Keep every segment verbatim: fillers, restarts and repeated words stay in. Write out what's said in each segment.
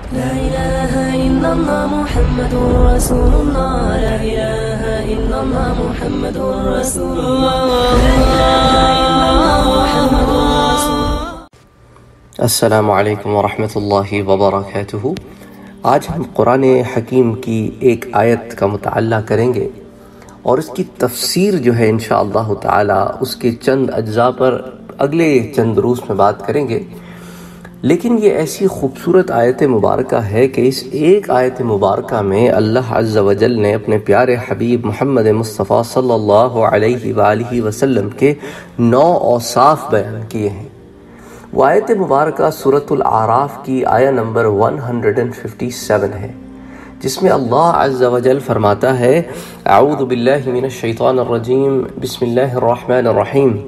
لا إله إلا الله محمد رسول الله لا إله إلا الله محمد رسول الله لا إله إلا الله محمد رسول الله. السلام علیکم ورحمۃ اللہ وبرکاتہ. آج ہم قرآن حکیم کی ایک آیت کا مطالعہ کریں گے اور اس کی تفسیر جو ہے انشاءاللہ تعالی اس کے چند اجزاء پر اگلے چند دروس میں بات کریں گے. لیکن یہ ایسی خوبصورت آیت مبارکہ ہے کہ اس ایک آیت مبارکہ میں اللہ عز و جل نے اپنے پیارے حبیب محمد مصطفیٰ صلی اللہ علیہ وآلہ وسلم کے نو اوصاف بیان کیے ہیں. وہ آیت مبارکہ سورۃ الاعراف کی آیہ نمبر ایک سو سسٹھ ہے، جس میں اللہ عز و جل فرماتا ہے: اعوذ باللہ من الشیطان الرجیم، بسم اللہ الرحمن الرحیم.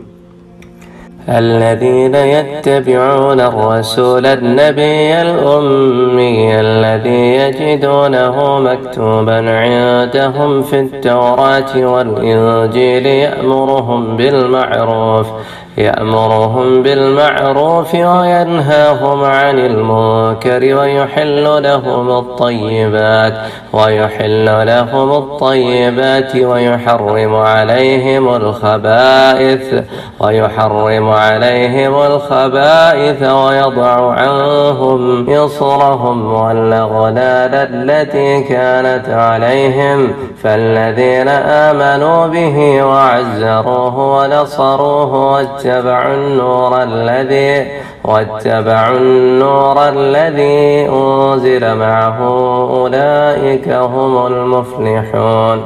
الذين يتبعون الرسول النبي الأمي الذي يجدونه مكتوبا عندهم في التوراة والإنجيل يأمرهم بالمعروف يأمرهم بالمعروف وينهاهم عن المنكر ويحل لهم الطيبات ويحل لهم الطيبات ويحرم عليهم الخبائث ويحرم عليهم الخبائث ويضع عنهم إصرهم والأغلال التي كانت عليهم فالذين آمنوا به وعزروه ونصروه واتبعوا النور الذي واتبعوا النور الذي أنزل معه أولئك هم المفلحون.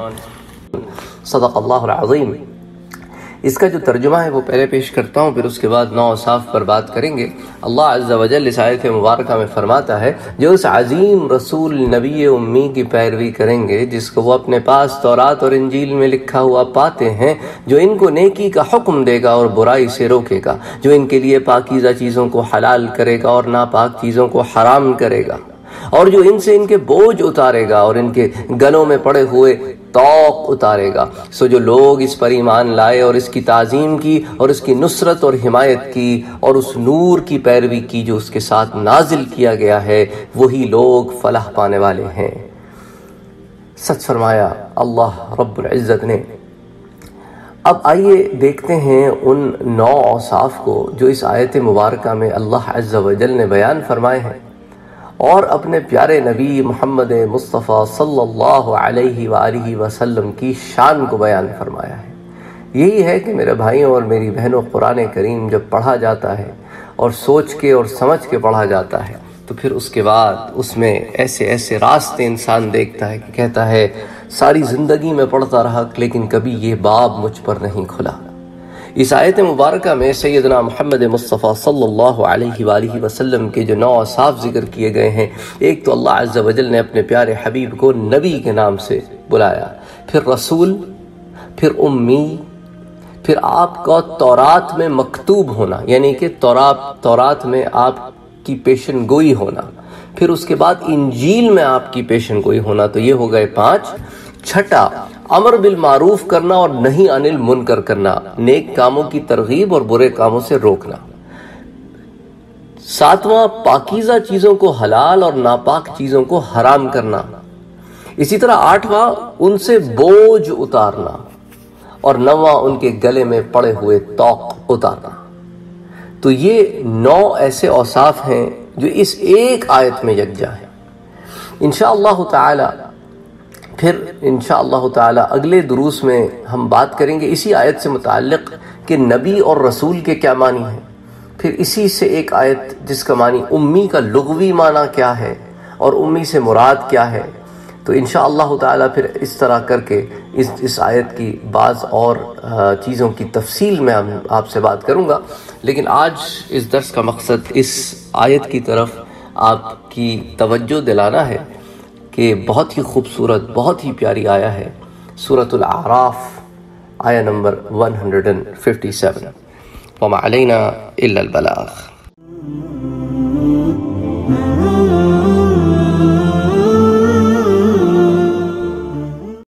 صدق اللہ العظیم. اس کا جو ترجمہ ہے وہ پہلے پیش کرتا ہوں، پھر اس کے بعد نو اوصاف پر بات کریں گے. اللہ عز و جل اس آیت مبارکہ میں فرماتا ہے: جو اس عظیم رسول نبی امی کی پیروی کریں گے جس کو وہ اپنے پاس تورات اور انجیل میں لکھا ہوا پاتے ہیں، جو ان کو نیکی کا حکم دے گا اور برائی سے روکے گا، جو ان کے لیے پاکیزہ چیزوں کو حلال کرے گا اور ناپاک چیزوں کو حرام کرے گا، اور جو ان سے ان کے بوجھ اتارے گا اور ان کے گلوں میں پڑے ہوئے توق اتارے گا. سو جو لوگ اس پر ایمان لائے اور اس کی تعظیم کی اور اس کی نصرت اور حمایت کی اور اس نور کی پیروی کی جو اس کے ساتھ نازل کیا گیا ہے، وہی لوگ فلاح پانے والے ہیں. سچ فرمایا اللہ رب العزت نے. اب آئیے دیکھتے ہیں ان نو اوصاف کو جو اس آیت مبارکہ میں اللہ عز و جل نے بیان فرمائے ہیں اور اپنے پیارے نبی محمد مصطفیٰ صلی اللہ علیہ وآلہ وسلم کی شان کو بیان فرمایا ہے. یہی ہے کہ میرے بھائیوں اور میری بہنوں، قرآن کریم جب پڑھا جاتا ہے اور سوچ کے اور سمجھ کے پڑھا جاتا ہے تو پھر اس کے بعد اس میں ایسے ایسے راستے انسان دیکھتا ہے کہ کہتا ہے ساری زندگی میں پڑھتا رہا لیکن کبھی یہ باب مجھ پر نہیں کھلا. اس آیت مبارکہ میں سیدنا محمد مصطفیٰ صلی اللہ علیہ وآلہ وسلم کے جو نو اوصاف ذکر کیے گئے ہیں، ایک تو اللہ عز و جل نے اپنے پیارے حبیب کو نبی کے نام سے بلایا، پھر رسول، پھر امی، پھر آپ کا تورات میں مکتوب ہونا، یعنی کہ تورات تورات میں آپ کی پیشن گوئی ہونا، پھر اس کے بعد انجیل میں آپ کی پیشن گوئی ہونا. تو یہ ہو گئے پانچ. چھٹا، امر بالمعروف کرنا اور نہی عن المنکر کرنا، نیک کاموں کی ترغیب اور برے کاموں سے روکنا. ساتواں، پاکیزہ چیزوں کو حلال اور ناپاک چیزوں کو حرام کرنا. اسی طرح آٹھواں، ان سے بوجھ اتارنا، اور نواں، ان کے گلے میں پڑے ہوئے توق اتارنا. تو یہ نو ایسے اوصاف ہیں جو اس ایک آیت میں یکجا ہیں. انشاءاللہ تعالی پھر انشاءاللہ تعالی اگلے دروس میں ہم بات کریں گے اسی آیت سے متعلق کہ نبی اور رسول کے کیا معنی ہیں، پھر اسی سے ایک آیت جس کا معنی امی کا لغوی معنی کیا ہے اور امی سے مراد کیا ہے. تو انشاءاللہ تعالی پھر اس طرح کر کے اس اس آیت کی بعض اور چیزوں کی تفصیل میں آپ سے بات کروں گا. لیکن آج اس درس کا مقصد اس آیت کی طرف آپ کی توجہ دلانا ہے کہ بہت ہی خوبصورت، بہت ہی پیاری آیہ ہے سورۃ الاعراف، آیہ نمبر ایک سو سسٹھ. وما علینا الا البلاغ.